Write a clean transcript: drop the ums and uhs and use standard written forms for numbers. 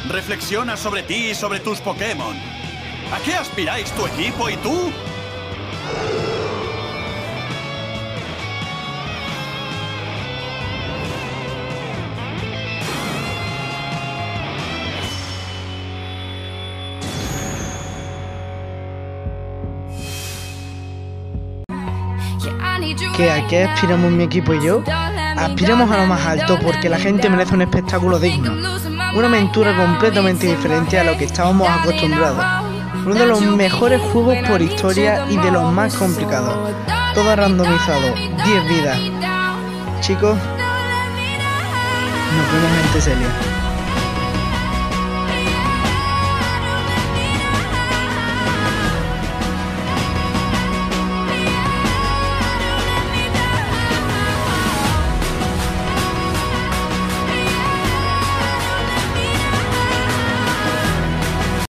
Reflexiona sobre ti y sobre tus Pokémon. ¿A qué aspiráis tu equipo y tú? ¿Que a qué aspiramos mi equipo y yo? Aspiramos a lo más alto porque la gente merece un espectáculo digno. Una aventura completamente diferente a lo que estábamos acostumbrados. Uno de los mejores juegos por historia y de los más complicados. Todo randomizado, 10 vidas. Chicos, nos vemos en Teselia.